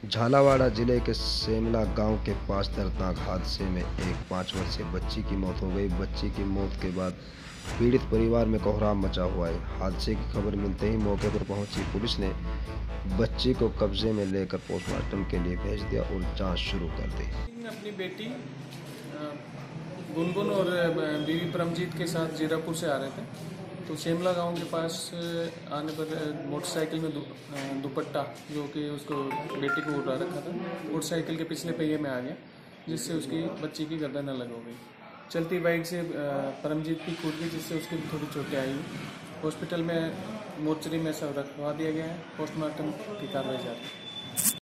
झालावाड़ जिले के सेमला गांव के पास दर्दनाक हादसे में एक 5 वर्षीय बच्ची की मौत हो गई। बच्ची की मौत के बाद पीड़ित परिवार में कोहराम मचा हुआ है। हादसे की खबर मिलते ही मौके पर पहुंची पुलिस ने बच्ची को कब्जे में लेकर पोस्टमार्टम के लिए भेज दिया और जांच शुरू कर दी। अपनी बेटी गुनगुन और बीवी परमजीत के साथ जीरापुर से आ रहे थे, तो शेमला गांव के पास आने पर मोटरसाइकिल में दुपट्टा जो कि उसको बेटी को उठा रखा था, मोटरसाइकिल के पिछले पहिए में आ गया, जिससे उसकी बच्ची की गर्दन अलग हो गई। चलती बाइक से परमजीत की कूद गई, जिससे उसकी थोड़ी चोटें आई। हॉस्पिटल में मोर्चरी में सब रखवा दिया गया है। पोस्टमार्टम की कार्रवाई जारी है।